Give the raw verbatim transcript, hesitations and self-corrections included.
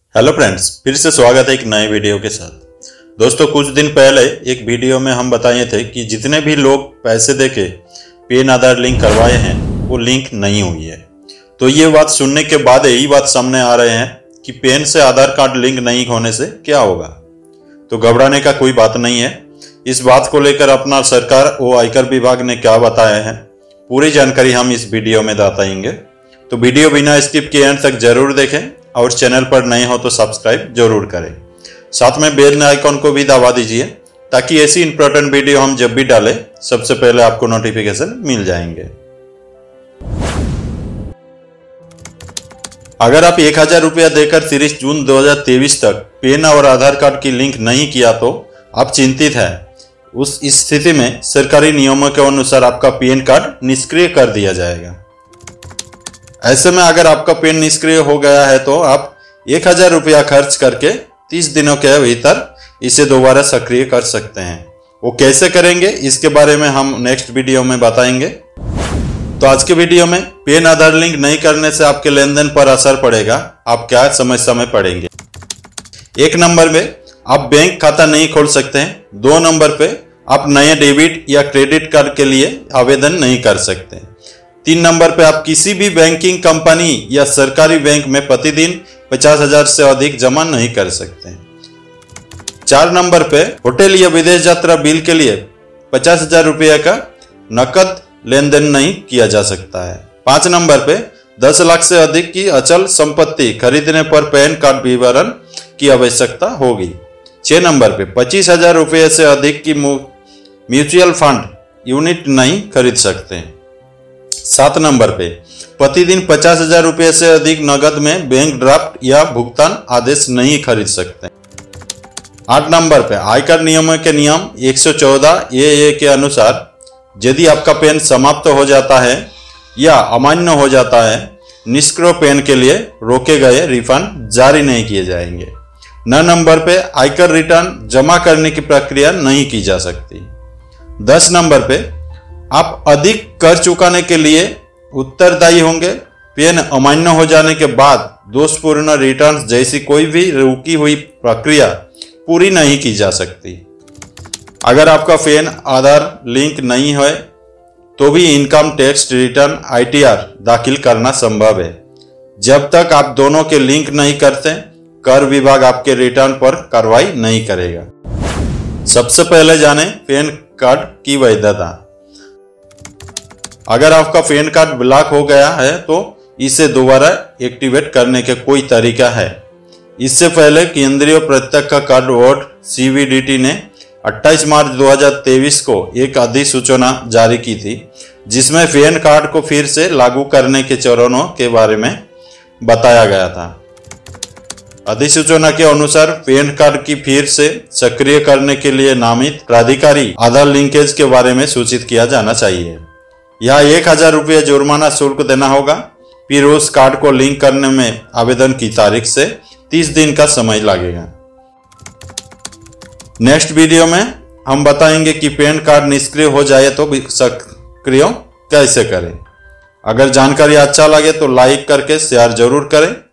Hello friends, फिर से स्वागत है एक नए वीडियो के साथ। दोस्तों, कुछ दिन पहले एक वीडियो में हम बताए थे कि जितने भी लोग पैसे देके पैन आधार लिंक करवाए हैं वो लिंक नहीं हुई है। तो ये बात सुनने के बाद यही बात सामने आ रहे हैं कि पैन से आधार कार्ड लिंक नहीं होने से क्या होगा। तो घबराने का कोई बात नहीं है। इस बात को लेकर अपना सरकार और आयकर विभाग ने क्या बताया है, पूरी जानकारी हम इस वीडियो में बताएंगे। तो वीडियो बिना स्किप किए एंड तक जरूर देखें और चैनल पर नए हो तो सब्सक्राइब जरूर करें। साथ में बेल आइकॉन को भी दबा दीजिए ताकि ऐसी इंपॉर्टेंट वीडियो हम जब भी डालें सबसे पहले आपको नोटिफिकेशन मिल जाएंगे। अगर आप एक हजार रुपया देकर तीस जून दो हजार तेईस तक पैन और आधार कार्ड की लिंक नहीं किया तो आप चिंतित हैं। उस स्थिति में सरकारी नियमों के अनुसार आपका पैन कार्ड निष्क्रिय कर दिया जाएगा। ऐसे में अगर आपका पैन निष्क्रिय हो गया है तो आप एक हजार रुपया खर्च करके तीस दिनों के भीतर इसे दोबारा सक्रिय कर सकते हैं। वो कैसे करेंगे इसके बारे में हम नेक्स्ट वीडियो में बताएंगे। तो आज के वीडियो में पैन आधार लिंक नहीं करने से आपके लेन देन पर असर पड़ेगा, आप क्या समस्या में पड़ेंगे। एक नंबर में आप बैंक खाता नहीं खोल सकते हैं। दो नंबर पे आप नए डेबिट या क्रेडिट कार्ड के लिए आवेदन नहीं कर सकते। तीन नंबर पे आप किसी भी बैंकिंग कंपनी या सरकारी बैंक में प्रतिदिन पचास हजार से अधिक जमा नहीं कर सकते। चार नंबर पे होटल या विदेश यात्रा बिल के लिए पचास हजार रुपये का नकद लेन देन नहीं किया जा सकता है। पांच नंबर पे दस लाख से अधिक की अचल संपत्ति खरीदने पर पैन कार्ड विवरण की आवश्यकता होगी। छह नंबर पे पच्चीस हजार रुपये से अधिक की म्यूचुअल फंड यूनिट नहीं खरीद सकते। सात नंबर पे प्रतिदिन पचास हजार रुपये से अधिक नगद में बैंक ड्राफ्ट या भुगतान आदेश नहीं खरीद सकते। आठ नंबर पे आयकर नियमों के नियम एक सौ चौदह ए ए के अनुसार यदि आपका पैन समाप्त हो जाता है या अमान्य हो जाता है, निष्क्रिय पैन के लिए रोके गए रिफंड जारी नहीं किए जाएंगे। नौ नंबर पे आयकर रिटर्न जमा करने की प्रक्रिया नहीं की जा सकती। दस नंबर पे आप अधिक कर चुकाने के लिए उत्तरदायी होंगे। पैन अमान्य हो जाने के बाद दोषपूर्ण रिटर्न जैसी कोई भी रुकी हुई प्रक्रिया पूरी नहीं की जा सकती। अगर आपका पैन आधार लिंक नहीं है तो भी income tax return I T R दाखिल करना संभव है। जब तक आप दोनों के लिंक नहीं करते, कर विभाग आपके रिटर्न पर कार्रवाई नहीं करेगा। सबसे पहले जाने पैन कार्ड की वैधता। अगर आपका पैन कार्ड ब्लॉक हो गया है तो इसे दोबारा एक्टिवेट करने के कोई तरीका है। इससे पहले केंद्रीय प्रत्यक्ष कर board C B D T ने अट्ठाईस मार्च दो हजार तेईस को एक अधिसूचना जारी की थी, जिसमें पैन कार्ड को फिर से लागू करने के चरणों के बारे में बताया गया था। अधिसूचना के अनुसार पैन कार्ड की फिर से सक्रिय करने के लिए नामित प्राधिकारी आधार लिंकेज के बारे में सूचित किया जाना चाहिए। यहाँ एक हजार रुपये जुर्माना शुल्क देना होगा। फिर उस कार्ड को लिंक करने में आवेदन की तारीख से तीस दिन का समय लगेगा। नेक्स्ट वीडियो में हम बताएंगे कि पैन कार्ड निष्क्रिय हो जाए तो सक्रिय कैसे करें। अगर जानकारी अच्छा लगे तो लाइक करके शेयर जरूर करें।